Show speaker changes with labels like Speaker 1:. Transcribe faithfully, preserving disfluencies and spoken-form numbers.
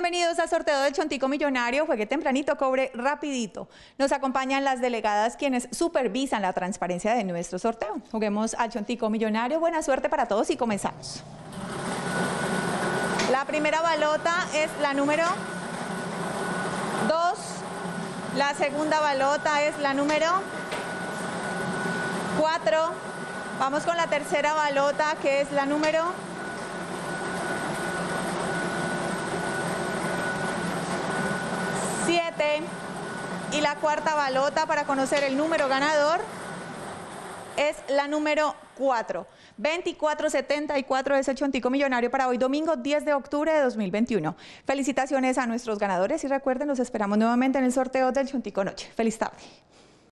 Speaker 1: Bienvenidos al sorteo del Chontico Millonario. Juegue tempranito, cobre rapidito. Nos acompañan las delegadas quienes supervisan la transparencia de nuestro sorteo. Juguemos al Chontico Millonario. Buena suerte para todos y comenzamos. La primera balota es la número dos. La segunda balota es la número cuatro. Vamos con la tercera balota, que es la número siete. Y la cuarta balota para conocer el número ganador es la número cuatro. veinticuatro setenta y cuatro es el Chontico Millonario para hoy domingo diez de octubre de dos mil veintiuno. Felicitaciones a nuestros ganadores y recuerden, los esperamos nuevamente en el sorteo del Chontico Noche. Feliz tarde.